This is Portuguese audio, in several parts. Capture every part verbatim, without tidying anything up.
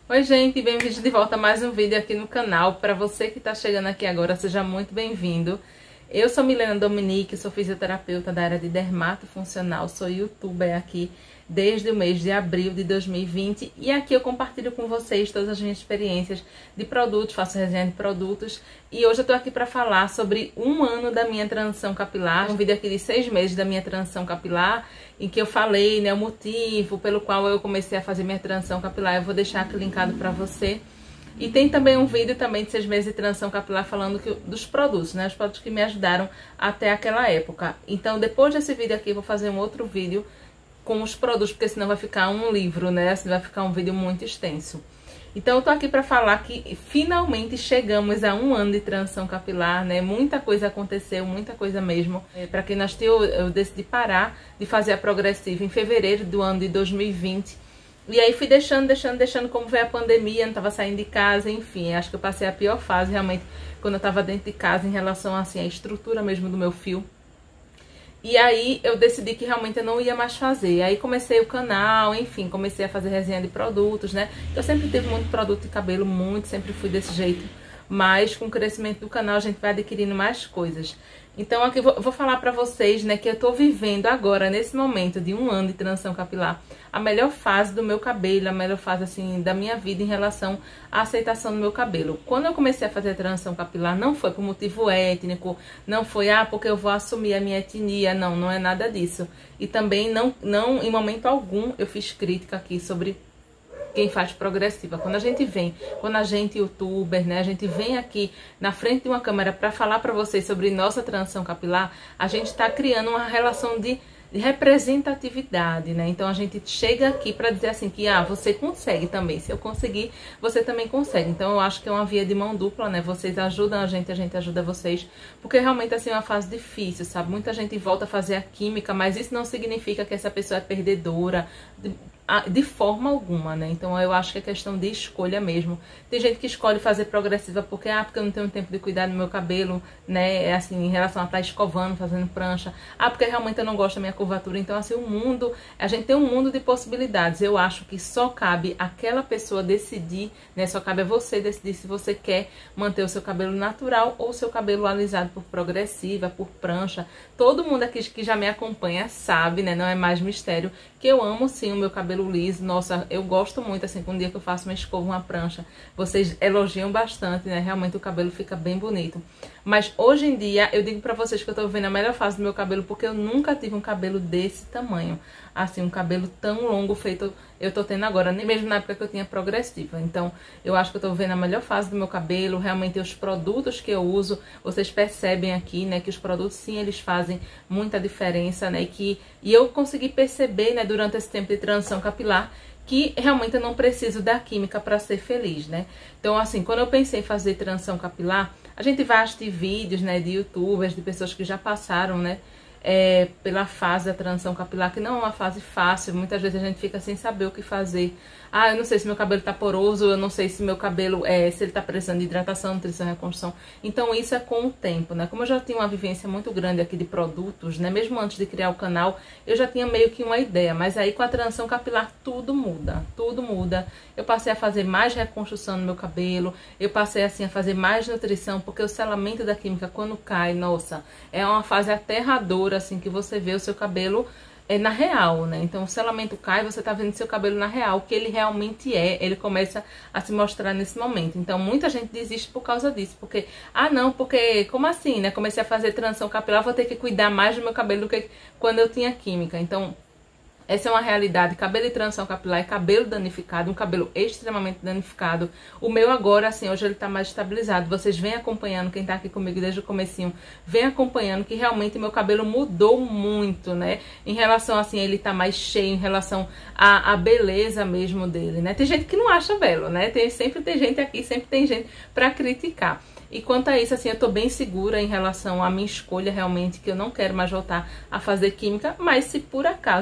Oi gente, bem-vindo de volta a mais um vídeo aqui no canal. Para você que está chegando aqui agora, seja muito bem-vindo. Eu sou Milena Dominique, sou fisioterapeuta da área de dermatofuncional, sou youtuber aqui desde o mês de abril de dois mil e vinte e aqui eu compartilho com vocês todas as minhas experiências de produtos, faço resenha de produtos e hoje eu tô aqui para falar sobre um ano da minha transição capilar, um vídeo aqui de seis meses da minha transição capilar, em que eu falei, né, o motivo pelo qual eu comecei a fazer minha transição capilar. Eu vou deixar aqui linkado para você. E tem também um vídeo também de seis meses de transição capilar falando que, dos produtos, né, os produtos que me ajudaram até aquela época. Então depois desse vídeo aqui eu vou fazer um outro vídeo com os produtos, porque senão vai ficar um livro, né? Senão vai ficar um vídeo muito extenso. Então eu tô aqui para falar que finalmente chegamos a um ano de transição capilar, né? Muita coisa aconteceu, muita coisa mesmo. É, para quem não assistiu, eu decidi parar de fazer a progressiva em fevereiro do ano de dois mil e vinte. E aí fui deixando, deixando, deixando, como veio a pandemia, não tava saindo de casa, enfim. Acho que eu passei a pior fase realmente quando eu tava dentro de casa em relação assim à estrutura mesmo do meu fio. E aí eu decidi que realmente eu não ia mais fazer. Aí comecei o canal, enfim, comecei a fazer resenha de produtos, né? Eu sempre tive muito produto de cabelo, muito, sempre fui desse jeito. Mas com o crescimento do canal a gente vai adquirindo mais coisas. Então aqui eu vou, vou falar pra vocês, né, que eu tô vivendo agora, nesse momento de um ano de transição capilar, a melhor fase do meu cabelo, a melhor fase, assim, da minha vida em relação à aceitação do meu cabelo. Quando eu comecei a fazer a transição capilar, não foi por motivo étnico, não foi, ah, porque eu vou assumir a minha etnia, não, não é nada disso. E também não, não em momento algum, eu fiz crítica aqui sobre quem faz progressiva. Quando a gente vem, quando a gente youtuber, né, a gente vem aqui na frente de uma câmera para falar para vocês sobre nossa transição capilar, a gente está criando uma relação de, de representatividade, né? Então a gente chega aqui para dizer assim que, ah, você consegue também, se eu conseguir, você também consegue. Então eu acho que é uma via de mão dupla, né? Vocês ajudam a gente, a gente ajuda vocês, porque realmente assim é uma fase difícil, sabe? Muita gente volta a fazer a química, mas isso não significa que essa pessoa é perdedora, de, de forma alguma, né? Então eu acho que é questão de escolha mesmo. Tem gente que escolhe fazer progressiva porque, ah, porque eu não tenho tempo de cuidar do meu cabelo, né? É assim, em relação a estar escovando, fazendo prancha. Ah, porque realmente eu não gosto da minha curvatura. Então assim, o mundo, a gente tem um mundo de possibilidades. Eu acho que só cabe aquela pessoa decidir, né? Só cabe a você decidir se você quer manter o seu cabelo natural ou o seu cabelo alisado por progressiva, por prancha. Todo mundo aqui que já me acompanha sabe, né? Não é mais mistério que eu amo sim o meu cabelo liso. Nossa, eu gosto muito, assim, com um dia que eu faço uma escova, uma prancha, vocês elogiam bastante, né? Realmente o cabelo fica bem bonito. Mas hoje em dia, eu digo pra vocês que eu tô vivendo a melhor fase do meu cabelo, porque eu nunca tive um cabelo desse tamanho. Assim, um cabelo tão longo feito eu tô tendo agora, nem mesmo na época que eu tinha progressiva. Então, eu acho que eu tô vendo a melhor fase do meu cabelo. Realmente, os produtos que eu uso, vocês percebem aqui, né, que os produtos, sim, eles fazem muita diferença, né, e que e eu consegui perceber, né, durante esse tempo de transição capilar, que realmente eu não preciso da química para ser feliz, né? Então, assim, quando eu pensei em fazer transição capilar, a gente vai assistir vídeos, né, de youtubers, de pessoas que já passaram, né, É, pela fase da transição capilar, que não é uma fase fácil. Muitas vezes a gente fica sem saber o que fazer. Ah, eu não sei se meu cabelo tá poroso, eu não sei se meu cabelo, é, se ele tá precisando de hidratação, nutrição, reconstrução. Então isso é com o tempo, né? Como eu já tinha uma vivência muito grande aqui de produtos, né? Mesmo antes de criar o canal, eu já tinha meio que uma ideia. Mas aí com a transição capilar tudo muda, tudo muda. Eu passei a fazer mais reconstrução no meu cabelo, eu passei assim a fazer mais nutrição, porque o selamento da química quando cai, nossa, é uma fase aterradora, assim, que você vê o seu cabelo é na real, né? Então o selamento cai, você tá vendo seu cabelo na real, o que ele realmente é, ele começa a se mostrar nesse momento. Então muita gente desiste por causa disso, porque, ah não, porque, como assim, né? Comecei a fazer transição capilar, vou ter que cuidar mais do meu cabelo do que quando eu tinha química. Então essa é uma realidade. Cabelo de transição capilar é cabelo danificado, um cabelo extremamente danificado. O meu agora, assim, hoje ele tá mais estabilizado. Vocês vêm acompanhando, quem tá aqui comigo desde o comecinho, vem acompanhando que realmente meu cabelo mudou muito, né? Em relação, assim, ele tá mais cheio, em relação à, à beleza mesmo dele, né? Tem gente que não acha belo, né? Tem, sempre tem gente aqui, sempre tem gente pra criticar. E quanto a isso, assim, eu tô bem segura em relação à minha escolha, realmente, que eu não quero mais voltar a fazer química, mas se por acaso daqui a dois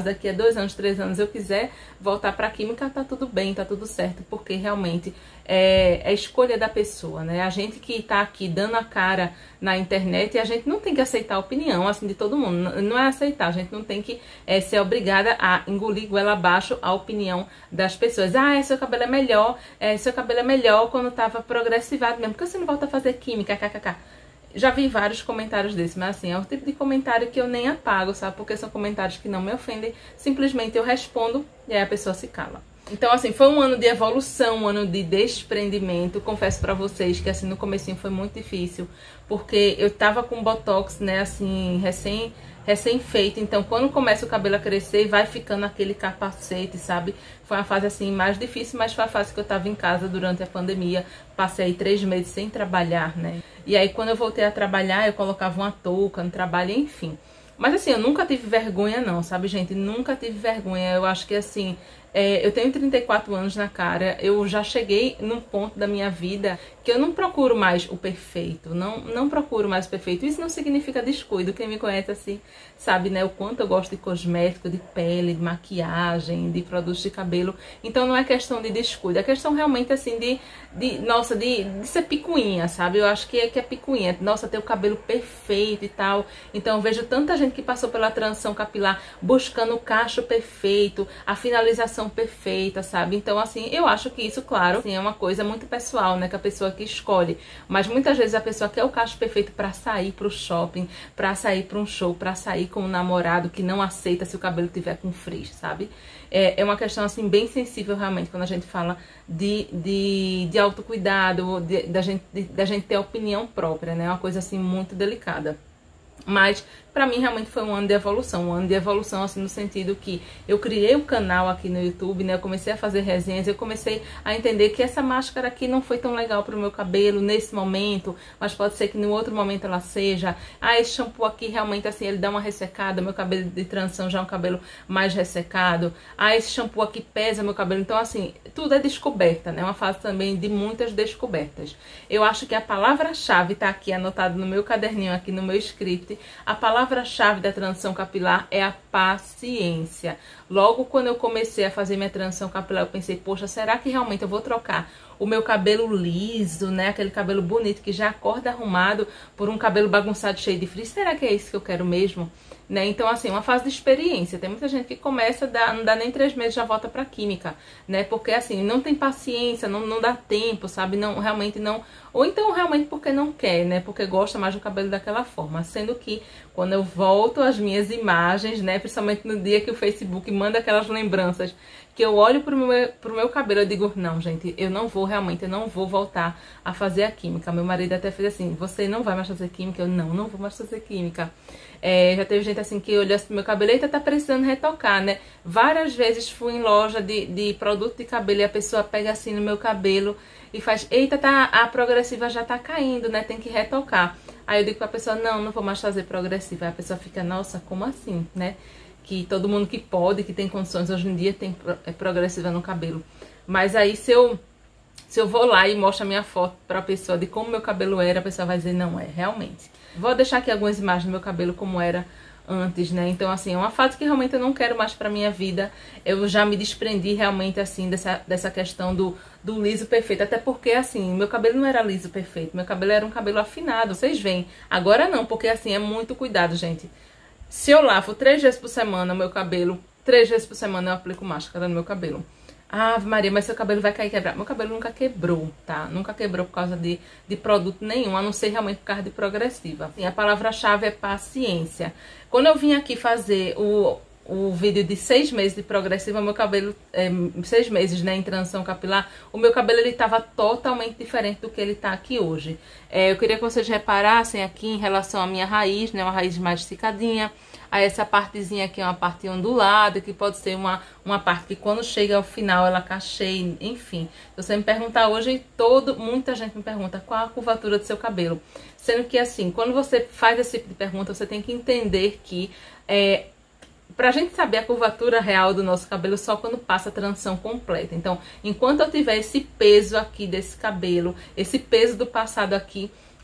dois anos, três anos eu quiser voltar pra química, tá tudo bem, tá tudo certo, porque realmente é, é escolha da pessoa, né? A gente que tá aqui dando a cara na internet, a gente não tem que aceitar a opinião, assim, de todo mundo. Não é aceitar, a gente não tem que é, ser obrigada a engolir goela abaixo a opinião das pessoas. Ah, seu cabelo é melhor, é, seu cabelo é melhor quando tava progressivado mesmo, porque você não volta a fazer química, kkk. Já vi vários comentários desses, mas assim, é o tipo de comentário que eu nem apago, sabe? Porque são comentários que não me ofendem, simplesmente eu respondo e aí a pessoa se cala. Então, assim, foi um ano de evolução, um ano de desprendimento. Confesso pra vocês que, assim, no comecinho foi muito difícil, porque eu tava com botox, né, assim, recém... recém-feito, então quando começa o cabelo a crescer, vai ficando aquele capacete, sabe? Foi uma fase assim mais difícil, mas foi a fase que eu tava em casa durante a pandemia, passei aí três meses sem trabalhar, né? E aí quando eu voltei a trabalhar, eu colocava uma touca no trabalho, enfim. Mas assim, eu nunca tive vergonha não, sabe, gente? Nunca tive vergonha, eu acho que assim... É, eu tenho trinta e quatro anos na cara, eu já cheguei num ponto da minha vida que eu não procuro mais o perfeito, não, não procuro mais o perfeito. Isso não significa descuido, quem me conhece assim sabe, né, o quanto eu gosto de cosmético, de pele, de maquiagem, de produtos de cabelo. Então não é questão de descuido, é questão realmente assim de, de nossa, de, de ser picuinha, sabe? Eu acho que é, que é picuinha, nossa, ter o cabelo perfeito e tal. Então eu vejo tanta gente que passou pela transição capilar buscando o cacho perfeito, a finalização perfeita, sabe? Então, assim, eu acho que isso, claro, assim, é uma coisa muito pessoal, né? Que a pessoa que escolhe. Mas muitas vezes a pessoa quer o cacho perfeito pra sair pro shopping, pra sair pra um show, pra sair com um namorado que não aceita se o cabelo tiver com frizz, sabe? É, é uma questão, assim, bem sensível, realmente, quando a gente fala de, de, de autocuidado, de, da gente, de, da gente ter opinião própria, né? É uma coisa, assim, muito delicada. Mas, pra mim, realmente foi um ano de evolução. Um ano de evolução, assim, no sentido que eu criei um canal aqui no YouTube, né? Eu comecei a fazer resenhas, eu comecei a entender que essa máscara aqui não foi tão legal pro meu cabelo nesse momento, mas pode ser que no outro momento ela seja. Ah, esse shampoo aqui realmente, assim, ele dá uma ressecada, meu cabelo de transição já é um cabelo mais ressecado. Ah, esse shampoo aqui pesa meu cabelo. Então, assim, tudo é descoberta, né? Uma fase também de muitas descobertas. Eu acho que a palavra-chave tá aqui anotada no meu caderninho, aqui no meu script. A palavra-chave da transição capilar é a paciência. Logo quando eu comecei a fazer minha transição capilar, eu pensei, poxa, será que realmente eu vou trocar o meu cabelo liso, né? Aquele cabelo bonito que já acorda arrumado por um cabelo bagunçado cheio de frizz? Será que é isso que eu quero mesmo? Né? Então, assim, uma fase de experiência. Tem muita gente que começa, dá, não dá nem três meses, já volta pra química, né? Porque, assim, não tem paciência, não, não dá tempo, sabe? Não, realmente não... Ou então, realmente, porque não quer, né? Porque gosta mais do cabelo daquela forma. Sendo que, quando eu volto às minhas imagens, né? Principalmente no dia que o Facebook manda aquelas lembranças, que eu olho pro meu, pro meu cabelo, eu digo, não, gente, eu não vou, realmente, eu não vou voltar a fazer a química. Meu marido até fez assim, você não vai mais fazer química? Eu, não, não vou mais fazer química. É, já teve gente assim que olhou assim pro meu cabelo, eita, tá precisando retocar, né? Várias vezes fui em loja de, de produto de cabelo e a pessoa pega assim no meu cabelo e faz, eita, tá, a progressiva já tá caindo, né? Tem que retocar. Aí eu digo pra pessoa, não, não vou mais fazer progressiva. Aí a pessoa fica, nossa, como assim, né? Que todo mundo que pode, que tem condições hoje em dia tem progressiva no cabelo. Mas aí se eu, se eu vou lá e mostro a minha foto pra pessoa de como meu cabelo era, a pessoa vai dizer, não é, realmente. Vou deixar aqui algumas imagens do meu cabelo como era antes, né? Então, assim, é uma fase que realmente eu não quero mais pra minha vida. Eu já me desprendi realmente, assim, dessa, dessa questão do, do liso perfeito. Até porque, assim, meu cabelo não era liso perfeito. Meu cabelo era um cabelo afinado, vocês veem. Agora não, porque, assim, é muito cuidado, gente. Se eu lavo três vezes por semana o meu cabelo, três vezes por semana eu aplico máscara no meu cabelo. Ah, Maria, mas seu cabelo vai cair e quebrar. Meu cabelo nunca quebrou, tá? Nunca quebrou por causa de, de produto nenhum, a não ser realmente por causa de progressiva. Assim, a palavra-chave é paciência. Quando eu vim aqui fazer o, o vídeo de seis meses de progressiva, meu cabelo, é, seis meses, né, em transição capilar, o meu cabelo, ele tava totalmente diferente do que ele tá aqui hoje. É, eu queria que vocês reparassem aqui em relação à minha raiz, né, uma raiz mais esticadinha. Aí essa partezinha aqui é uma parte ondulada, que pode ser uma, uma parte que quando chega ao final ela cacheia, enfim. Se você me perguntar hoje, todo, muita gente me pergunta qual a curvatura do seu cabelo. Sendo que assim, quando você faz esse tipo de pergunta, você tem que entender que é, pra gente saber a curvatura real do nosso cabelo só quando passa a transição completa. Então, enquanto eu tiver esse peso aqui desse cabelo, esse peso do passado aqui,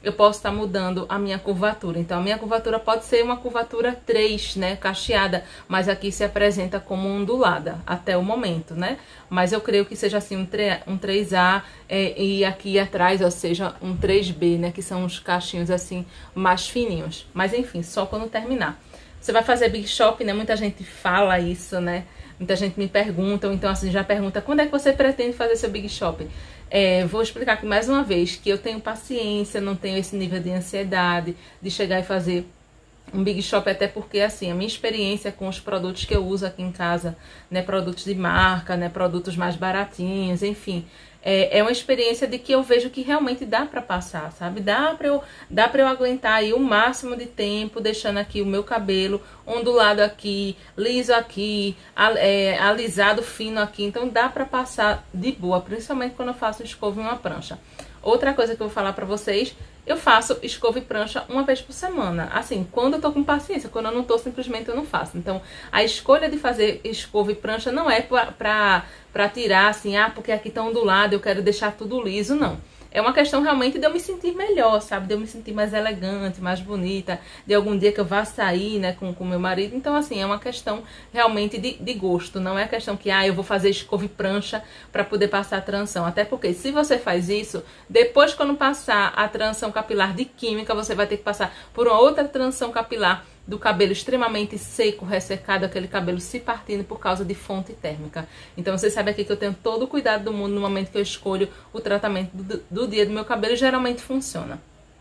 eu posso estar mudando a minha curvatura. Então, a minha curvatura pode ser uma curvatura três, né, cacheada, mas aqui se apresenta como ondulada, até o momento, né? Mas eu creio que seja assim um três A é, e aqui atrás, ou seja, um três B, né, que são os cachinhos assim mais fininhos. Mas enfim, só quando terminar. Você vai fazer Big Shop, né? Muita gente fala isso, né? Muita gente me pergunta, ou então assim, já pergunta, quando é que você pretende fazer seu Big Shop? É, vou explicar aqui mais uma vez que eu tenho paciência, não tenho esse nível de ansiedade de chegar e fazer um Big Shop, até porque assim, a minha experiência com os produtos que eu uso aqui em casa, né, produtos de marca, né, produtos mais baratinhos, enfim, é, é uma experiência de que eu vejo que realmente dá pra passar, sabe? Dá pra eu, dá pra eu aguentar aí o máximo de tempo, deixando aqui o meu cabelo ondulado aqui, liso aqui, é, alisado fino aqui, então dá pra passar de boa, principalmente quando eu faço escova em uma prancha. Outra coisa que eu vou falar pra vocês, eu faço escova e prancha uma vez por semana. Assim, quando eu tô com paciência, quando eu não tô, simplesmente eu não faço. Então, a escolha de fazer escova e prancha não é pra, pra, pra tirar, assim, ah, porque aqui tá ondulado, eu quero deixar tudo liso, não. É uma questão realmente de eu me sentir melhor, sabe? De eu me sentir mais elegante, mais bonita, de algum dia que eu vá sair, né, com o meu marido. Então, assim, é uma questão realmente de, de gosto. Não é a questão que, ah, eu vou fazer escova e prancha pra poder passar a transição. Até porque, se você faz isso, depois quando passar a transição capilar de química, você vai ter que passar por uma outra transição capilar do cabelo extremamente seco, ressecado, aquele cabelo se partindo por causa de fonte térmica. Então, vocês sabem aqui que eu tenho todo o cuidado do mundo no momento que eu escolho o tratamento do, do dia do meu cabelo e geralmente funciona.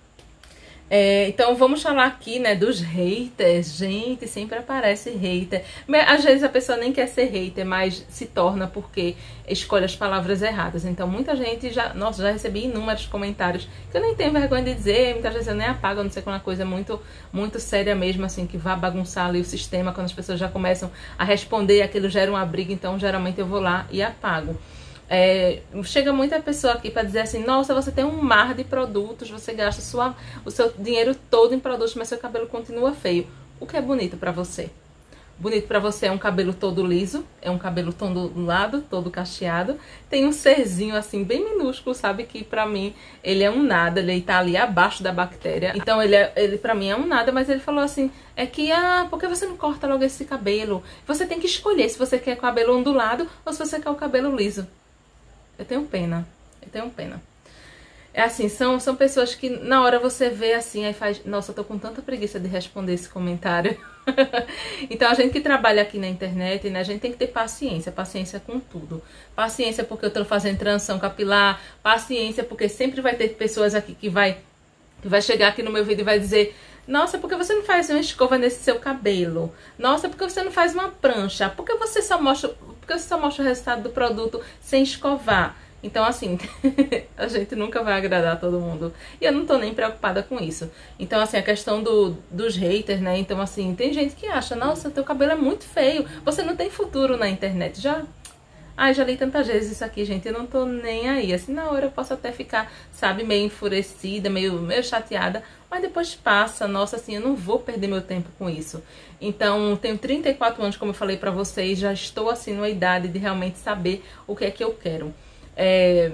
É, então vamos falar aqui, né, dos haters. Gente, sempre aparece hater. Às vezes a pessoa nem quer ser hater, mas se torna porque escolhe as palavras erradas. Então muita gente já, nossa, já recebi inúmeros comentários que eu nem tenho vergonha de dizer, muitas vezes eu nem apago, a não ser quando a coisa é muito, muito séria mesmo, assim, que vá bagunçar ali o sistema, quando as pessoas já começam a responder, aquilo gera uma briga, então geralmente eu vou lá e apago. É, chega muita pessoa aqui para dizer assim, nossa, você tem um mar de produtos, você gasta sua, o seu dinheiro todo em produtos, mas seu cabelo continua feio. O que é bonito para você? Bonito para você é um cabelo todo liso, é um cabelo todo ondulado, todo cacheado, tem um serzinho assim bem minúsculo, sabe, que pra mim ele é um nada, ele tá ali abaixo da bactéria, então ele, é, ele pra mim é um nada, mas ele falou assim, é que, ah, por que você não corta logo esse cabelo? Você tem que escolher se você quer cabelo ondulado ou se você quer o cabelo liso. Eu tenho pena, eu tenho pena. É assim, são, são pessoas que na hora você vê assim, aí faz, nossa, eu tô com tanta preguiça de responder esse comentário. Então a gente que trabalha aqui na internet, né, a gente tem que ter paciência, paciência com tudo. Paciência porque eu tô fazendo transição capilar, paciência porque sempre vai ter pessoas aqui que vai, que vai chegar aqui no meu vídeo e vai dizer, nossa, por que você não faz uma escova nesse seu cabelo? Nossa, por que você não faz uma prancha? Por que você só mostra, por que você só mostra o resultado do produto sem escovar? Então, assim, a gente nunca vai agradar todo mundo. E eu não tô nem preocupada com isso. Então, assim, a questão do, dos haters, né? Então, assim, tem gente que acha, nossa, teu cabelo é muito feio. Você não tem futuro na internet. Já... Ai, já li tantas vezes isso aqui, gente, eu não tô nem aí. Assim, na hora eu posso até ficar, sabe, meio enfurecida, meio, meio chateada, mas depois passa. Nossa, assim, eu não vou perder meu tempo com isso. Então, tenho trinta e quatro anos, como eu falei pra vocês, já estou, assim, numa idade de realmente saber o que é que eu quero. É...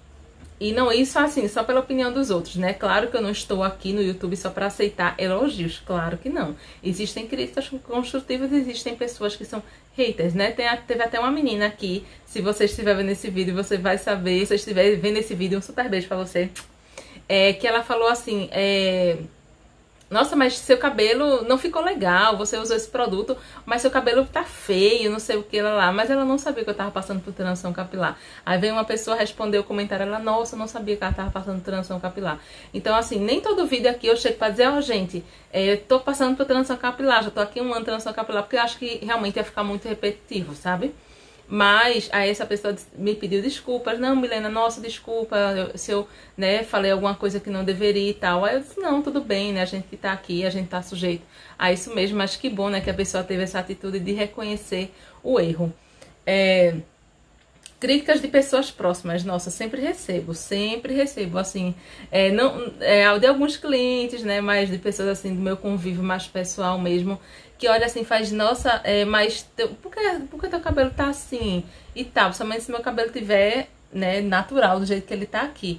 E não isso assim, só pela opinião dos outros, né? Claro que eu não estou aqui no YouTube só para aceitar elogios, claro que não. Existem críticas construtivas, existem pessoas que são haters, né? Tem, teve até uma menina aqui, se você estiver vendo esse vídeo, você vai saber, se você estiver vendo esse vídeo, um super beijo pra você. É, que ela falou assim, é... nossa, mas seu cabelo não ficou legal, você usou esse produto, mas seu cabelo tá feio, não sei o que lá, mas ela não sabia que eu tava passando por transição capilar. Aí veio uma pessoa responder o comentário, ela, nossa, eu não sabia que ela tava passando por transição capilar. Então, assim, nem todo vídeo aqui eu chego pra dizer, ó, oh, gente, é, eu tô passando por transição capilar, já tô aqui um ano de transição capilar, porque eu acho que realmente ia ficar muito repetitivo, sabe? Mas aí essa pessoa me pediu desculpas. Não, Milena, nossa, desculpa eu, se eu, né, falei alguma coisa que não deveria e tal. Aí eu disse, não, tudo bem, né, a gente que tá aqui, a gente tá sujeito a isso mesmo. Mas que bom, né, que a pessoa teve essa atitude de reconhecer o erro. É... Críticas de pessoas próximas, nossa, sempre recebo, sempre recebo, assim, é, não, é, de alguns clientes, né, mas de pessoas, assim, do meu convívio mais pessoal mesmo, que olha assim, faz, nossa, é, mas teu, por, que, por que teu cabelo tá assim e tal, somente se meu cabelo tiver, né, natural, do jeito que ele tá aqui.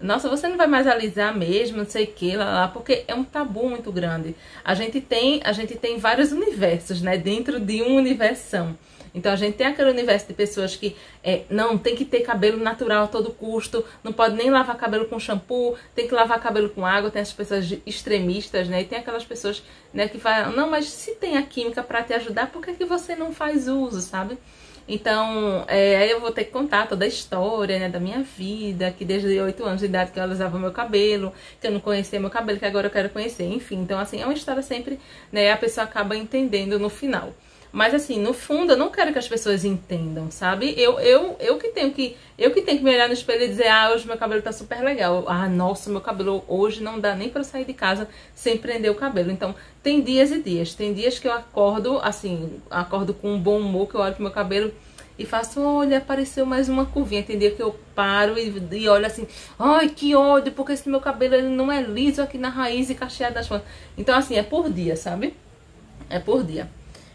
nossa, você não vai mais alisar mesmo, não sei o que, lá, lá, porque é um tabu muito grande. A gente tem, a gente tem vários universos, né, dentro de um universão. Então a gente tem aquele universo de pessoas que é, não, tem que ter cabelo natural a todo custo, não pode nem lavar cabelo com shampoo, tem que lavar cabelo com água, tem as pessoas extremistas, né? E tem aquelas pessoas, né, que falam, não, mas se tem a química para te ajudar, por que, que você não faz uso, sabe? Então, é, aí eu vou ter que contar toda a história, né, da minha vida, que desde oito anos de idade que eu alisava meu cabelo, que eu não conhecia meu cabelo, que agora eu quero conhecer, enfim. Então, assim, é uma história sempre, né, a pessoa acaba entendendo no final. Mas assim, no fundo, eu não quero que as pessoas entendam, sabe? Eu, eu, eu, que tenho que, eu que tenho que me olhar no espelho e dizer, ah, hoje meu cabelo tá super legal. Ah, nossa, meu cabelo hoje não dá nem pra eu sair de casa sem prender o cabelo. Então, tem dias e dias. Tem dias que eu acordo, assim, acordo com um bom humor, que eu olho pro meu cabelo e faço, olha, apareceu mais uma curvinha. Tem dia que eu paro e, e olho assim, ai, que ódio, porque esse meu cabelo ele não é liso aqui na raiz e cacheado das pontas. Então, assim, é por dia, sabe? É por dia.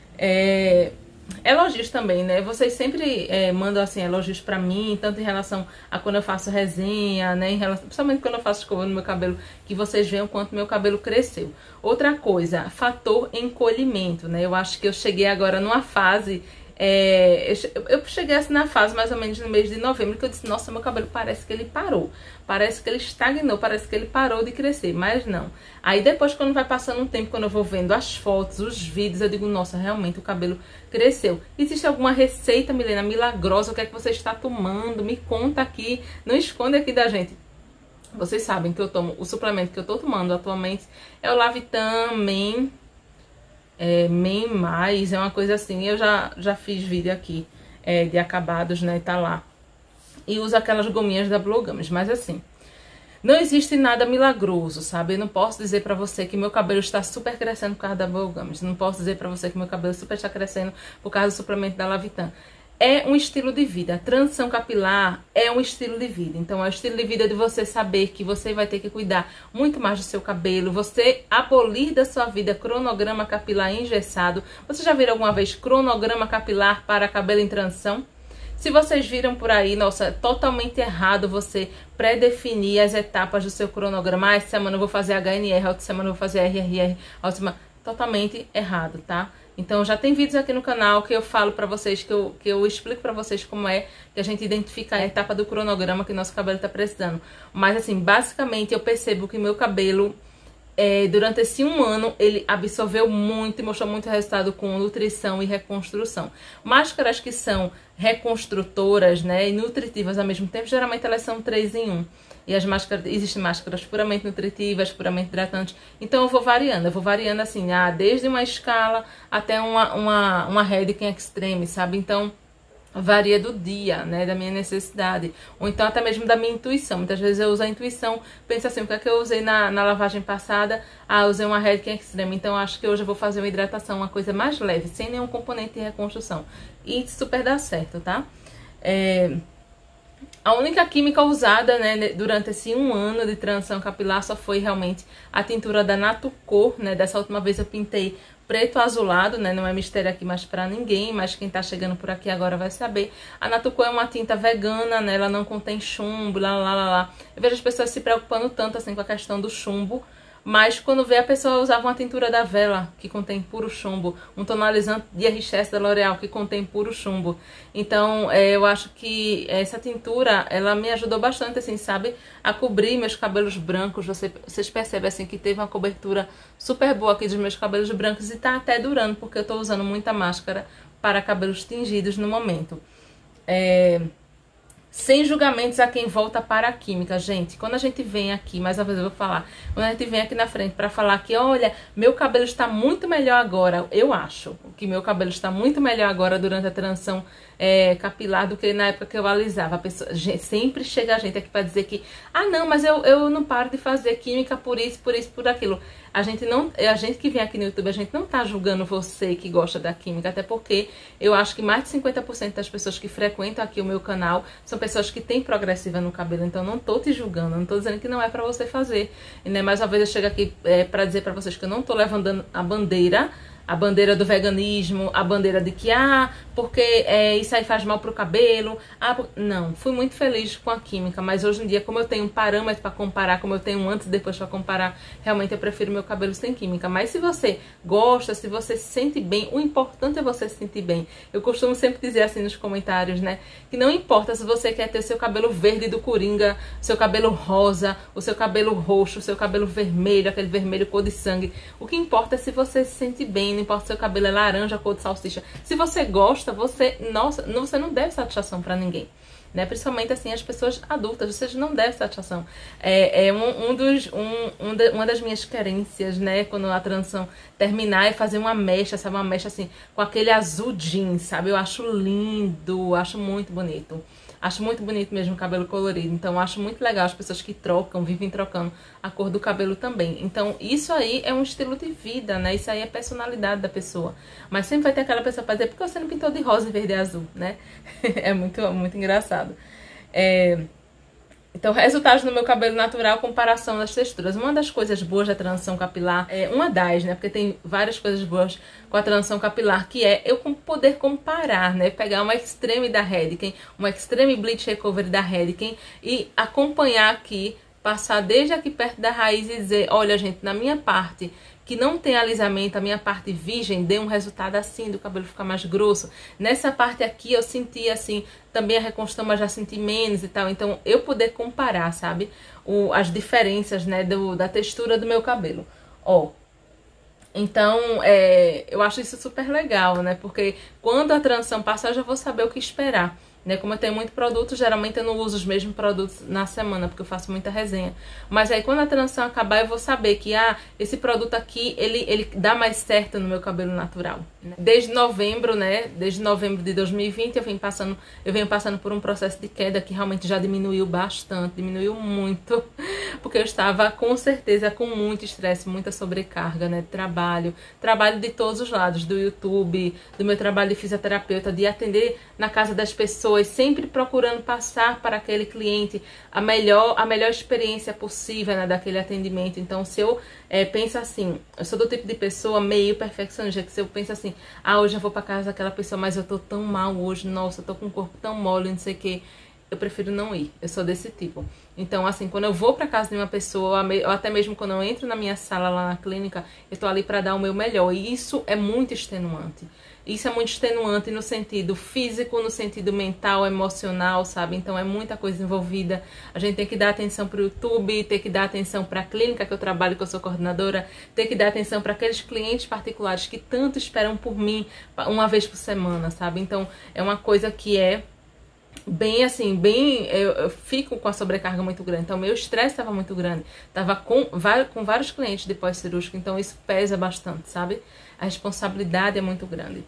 É, elogios também, né? Vocês sempre é, mandam assim elogios pra mim, tanto em relação a quando eu faço resenha, né? Em relação, principalmente quando eu faço escova no meu cabelo, que vocês veem o quanto meu cabelo cresceu. Outra coisa, fator encolhimento, né? Eu acho que eu cheguei agora numa fase. É, eu, eu cheguei assim na fase mais ou menos no mês de novembro, que eu disse, nossa, meu cabelo parece que ele parou, parece que ele estagnou, parece que ele parou de crescer, mas não. Aí depois, quando vai passando um tempo, quando eu vou vendo as fotos, os vídeos, eu digo, nossa, realmente o cabelo cresceu. Existe alguma receita, Milena, milagrosa? O que é que você está tomando? Me conta aqui, não esconde aqui da gente. Vocês sabem que eu tomo, o suplemento que eu tô tomando atualmente é o Lavitan Men. É, Men Mais, é uma coisa assim, eu já, já fiz vídeo aqui é, de acabados, né, tá lá. E uso aquelas gominhas da Blogames, mas assim, não existe nada milagroso, sabe? Eu não posso dizer pra você que meu cabelo está super crescendo por causa da Blogames, não posso dizer pra você que meu cabelo super está crescendo por causa do suplemento da Lavitan. É um estilo de vida. A transição capilar é um estilo de vida. Então, é o estilo de vida de você saber que você vai ter que cuidar muito mais do seu cabelo. Você abolir da sua vida cronograma capilar engessado. Você já viram alguma vez cronograma capilar para cabelo em transição? Se vocês viram por aí, nossa, é totalmente errado você pré-definir as etapas do seu cronograma. Ah, essa semana eu vou fazer H N R, outra semana eu vou fazer R R R, outra semana... Totalmente errado, tá? Então, já tem vídeos aqui no canal que eu falo pra vocês, que eu, que eu explico pra vocês como é que a gente identifica a etapa do cronograma que nosso cabelo tá precisando. Mas, assim, basicamente, eu percebo que meu cabelo, é, durante esse um ano, ele absorveu muito e mostrou muito resultado com nutrição e reconstrução. Máscaras que são reconstrutoras, né, e nutritivas ao mesmo tempo, geralmente elas são três em um. E as máscaras, existem máscaras puramente nutritivas, puramente hidratantes. Então eu vou variando, eu vou variando assim, ah, desde uma escala até uma, uma, uma Redken Extreme, sabe? Então varia do dia, né, da minha necessidade. Ou então até mesmo da minha intuição. Muitas vezes eu uso a intuição, penso assim, o que é que eu usei na, na lavagem passada? Ah, eu usei uma Redken Extreme, então acho que hoje eu vou fazer uma hidratação, uma coisa mais leve, sem nenhum componente de reconstrução. E super dá certo, tá? É... A única química usada, né, durante esse um ano de transição capilar só foi realmente a tintura da Natucor, né? Dessa última vez eu pintei preto azulado, né? Não é mistério aqui mais pra ninguém, mas quem tá chegando por aqui agora vai saber. A Natucor é uma tinta vegana, né? Ela não contém chumbo, lá, lá, lá, lá. Eu vejo as pessoas se preocupando tanto assim com a questão do chumbo, mas quando vê a pessoa usava uma tintura da Vela, que contém puro chumbo, um tonalizante de R X S da L'Oréal, que contém puro chumbo. Então, é, eu acho que essa tintura, ela me ajudou bastante, assim, sabe? A cobrir meus cabelos brancos. Você, vocês percebem, assim, que teve uma cobertura super boa aqui dos meus cabelos brancos e tá até durando, porque eu tô usando muita máscara para cabelos tingidos no momento. É... Sem julgamentos a quem volta para a química, gente. Quando a gente vem aqui, mais uma vez eu vou falar, quando a gente vem aqui na frente para falar que, olha, meu cabelo está muito melhor agora, eu acho que meu cabelo está muito melhor agora durante a transição é, capilar do que na época que eu alisava. A pessoa, gente, sempre chega a gente aqui para dizer que, ah, não, mas eu, eu não paro de fazer química por isso, por isso, por aquilo. A gente não, a gente que vem aqui no YouTube, a gente não tá julgando você que gosta da química, até porque eu acho que mais de cinquenta por cento das pessoas que frequentam aqui o meu canal são pessoas que têm progressiva no cabelo, então não tô te julgando, não tô dizendo que não é pra você fazer. E, né, mais uma vez eu chego aqui é, pra dizer pra vocês que eu não tô levantando a bandeira a bandeira do veganismo, a bandeira de que, ah, porque é, isso aí faz mal pro cabelo. Ah, por... Não, fui muito feliz com a química, mas hoje em dia, como eu tenho um parâmetro para comparar, como eu tenho um antes e depois para comparar, realmente eu prefiro meu cabelo sem química. Mas se você gosta, se você se sente bem, o importante é você se sentir bem. Eu costumo sempre dizer assim nos comentários, né, que não importa se você quer ter seu cabelo verde do Coringa, seu cabelo rosa, o seu cabelo roxo, o seu cabelo vermelho, aquele vermelho cor de sangue. O que importa é se você se sente bem, não importa se seu cabelo é laranja, cor de salsicha. Se você gosta, você, nossa, você não deve satisfação pra ninguém, né? Principalmente assim as pessoas adultas, você não deve satisfação. É, é um, um dos, um, um de, uma das minhas querências, né? Quando a transição terminar, é fazer uma mecha, sabe? Uma mecha assim com aquele azul jeans, sabe? Eu acho lindo, acho muito bonito. Acho muito bonito mesmo o cabelo colorido. Então, acho muito legal as pessoas que trocam, vivem trocando a cor do cabelo também. Então, isso aí é um estilo de vida, né? Isso aí é personalidade da pessoa. Mas sempre vai ter aquela pessoa pra dizer, por que você não pintou de rosa, verde e azul, né? É muito, muito engraçado. É... Então, resultados no meu cabelo natural, comparação das texturas. Uma das coisas boas da transição capilar, é uma das, né? Porque tem várias coisas boas com a transição capilar, que é eu poder comparar, né? Pegar uma Extreme da Redken, uma Extreme Bleach Recovery da Redken e acompanhar aqui, passar desde aqui perto da raiz e dizer, olha, gente, na minha parte que não tem alisamento, a minha parte virgem deu um resultado assim, do cabelo ficar mais grosso. Nessa parte aqui eu senti assim, também a reconstrução, mas já senti menos e tal. Então eu poder comparar, sabe, o, as diferenças, né, do, da textura do meu cabelo. Ó, então é, eu acho isso super legal, né, porque quando a transição passar eu já vou saber o que esperar. Né, como eu tenho muito produto, geralmente eu não uso os mesmos produtos na semana, porque eu faço muita resenha. Mas aí quando a transição acabar, eu vou saber que ah, esse produto aqui, ele, ele dá mais certo no meu cabelo natural. Né? Desde novembro, né? Desde novembro de dois mil e vinte, eu venho passando, eu venho passando por um processo de queda que realmente já diminuiu bastante, diminuiu muito, porque eu estava com certeza com muito estresse, muita sobrecarga, né? De trabalho, trabalho de todos os lados, do YouTube, do meu trabalho de fisioterapeuta, de atender na casa das pessoas, sempre procurando passar para aquele cliente a melhor, a melhor experiência possível, né, daquele atendimento. Então, se eu é, penso assim, eu sou do tipo de pessoa meio perfeccionista, que se eu penso assim, ah, hoje eu vou para casa daquela pessoa, mas eu tô tão mal hoje, nossa, eu tô com o corpo tão mole, não sei o que, eu prefiro não ir, eu sou desse tipo. Então, assim, quando eu vou para casa de uma pessoa, ou até mesmo quando eu entro na minha sala lá na clínica, eu tô ali para dar o meu melhor, e isso é muito extenuante. Isso é muito extenuante no sentido físico, no sentido mental, emocional, sabe? Então é muita coisa envolvida. A gente tem que dar atenção para o YouTube, tem que dar atenção para a clínica que eu trabalho, que eu sou coordenadora, tem que dar atenção para aqueles clientes particulares que tanto esperam por mim uma vez por semana, sabe? Então é uma coisa que é bem assim, bem, eu, eu fico com a sobrecarga muito grande, então meu estresse estava muito grande, estava com, com vários clientes de pós-cirúrgico, então isso pesa bastante, sabe? A responsabilidade é muito grande.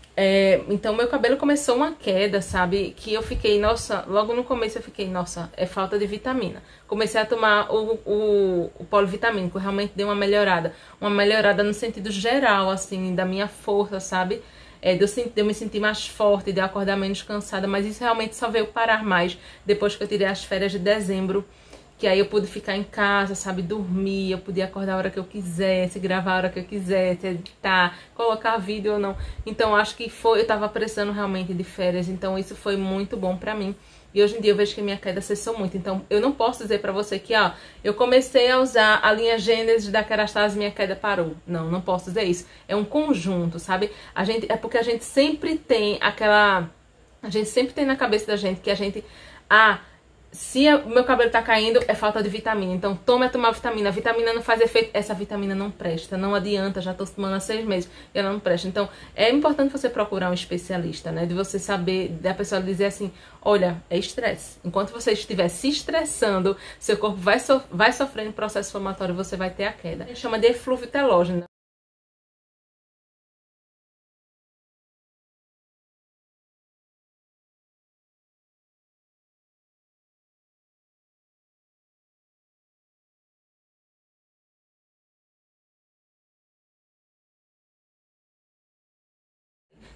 É, então meu cabelo começou uma queda, sabe, que eu fiquei, nossa, logo no começo eu fiquei, nossa, é falta de vitamina. Comecei a tomar o, o, o polivitamínico, realmente deu uma melhorada, uma melhorada no sentido geral, assim, da minha força, sabe? É, de, eu, de eu me sentir mais forte, de eu acordar menos cansada, mas isso realmente só veio parar mais depois que eu tirei as férias de dezembro, que aí eu pude ficar em casa, sabe, dormir, eu podia acordar a hora que eu quisesse, gravar a hora que eu quisesse, editar, colocar vídeo ou não. Então acho que foi, eu tava precisando realmente de férias, então isso foi muito bom pra mim. E hoje em dia eu vejo que a minha queda cessou muito. Então eu não posso dizer pra você que, ó, eu comecei a usar a linha Gênesis da Kerastase e minha queda parou. Não, não posso dizer isso. É um conjunto, sabe? A gente, é porque a gente sempre tem aquela... A gente sempre tem na cabeça da gente que a gente... Ah, se o meu cabelo tá caindo, é falta de vitamina. Então toma tomar vitamina. A vitamina não faz efeito. Essa vitamina não presta. Não adianta. Já tô tomando há seis meses e ela não presta. Então é importante você procurar um especialista, né? De você saber, da pessoa dizer assim, olha, é estresse. Enquanto você estiver se estressando, seu corpo vai, so vai sofrendo processo inflamatório e você vai ter a queda. A gente chama de eflúvio telógeno.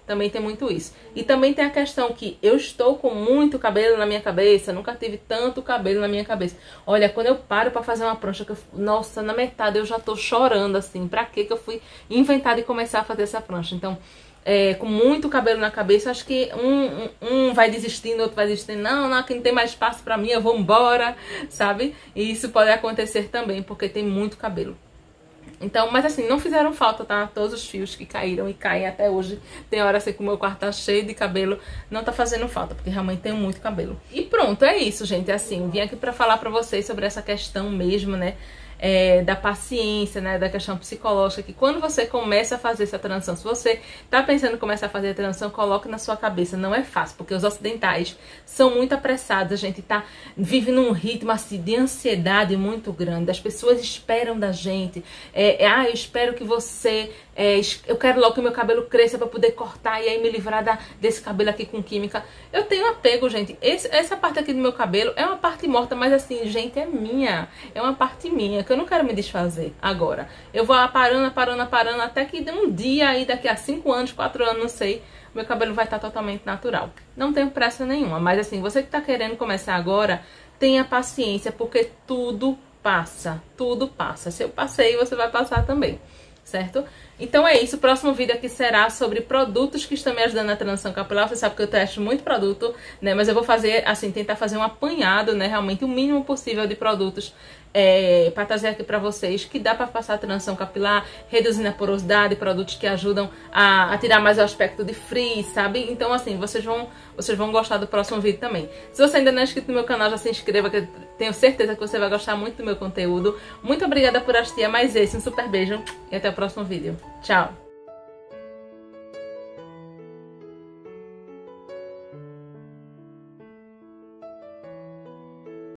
Também tem muito isso. E também tem a questão que eu estou com muito cabelo na minha cabeça, nunca tive tanto cabelo na minha cabeça. Olha, quando eu paro pra fazer uma prancha, que eu, nossa, na metade eu já tô chorando, assim, pra que que eu fui inventar de começar a fazer essa prancha? Então, é, com muito cabelo na cabeça, acho que um, um, um vai desistindo, outro vai desistindo. Não, não, aqui não tem mais espaço pra mim, eu vou embora, sabe? E isso pode acontecer também, porque tem muito cabelo. Então, mas assim, não fizeram falta, tá? Todos os fios que caíram e caem até hoje. Tem hora assim que o meu quarto tá cheio de cabelo, não tá fazendo falta, porque realmente tem muito cabelo. E pronto, é isso, gente. Assim, vim aqui pra falar pra vocês sobre essa questão mesmo, né? É, da paciência, né, da questão psicológica, que quando você começa a fazer essa transição, se você tá pensando em começar a fazer a transição, coloque na sua cabeça, não é fácil, porque os ocidentais são muito apressados, a gente tá, vive num ritmo assim de ansiedade muito grande, as pessoas esperam da gente, é, é, ah, eu espero que você, é, eu quero logo que o meu cabelo cresça pra poder cortar e aí me livrar da, desse cabelo aqui com química. Eu tenho apego, gente, Esse, essa parte aqui do meu cabelo é uma parte morta, mas assim, gente, é minha, é uma parte minha, que eu não quero me desfazer agora. Eu vou aparando, aparando, aparando, até que um dia aí, daqui a cinco anos, quatro anos, não sei, meu cabelo vai estar totalmente natural. Não tenho pressa nenhuma, mas assim, você que tá querendo começar agora, tenha paciência, porque tudo passa, tudo passa. Se eu passei, você vai passar também, certo? Então é isso, o próximo vídeo aqui será sobre produtos que estão me ajudando na transição capilar. Você sabe que eu testo muito produto, né, mas eu vou fazer, assim, tentar fazer um apanhado, né, realmente o mínimo possível de produtos é, para trazer aqui pra vocês, que dá pra passar a transição capilar, reduzindo a porosidade, produtos que ajudam a, a tirar mais o aspecto de frizz, sabe? Então assim, vocês vão, vocês vão gostar do próximo vídeo também. Se você ainda não é inscrito no meu canal, já se inscreva, que eu tenho certeza que você vai gostar muito do meu conteúdo. Muito obrigada por assistir a mais esse, um super beijo e até o próximo vídeo. Tchau!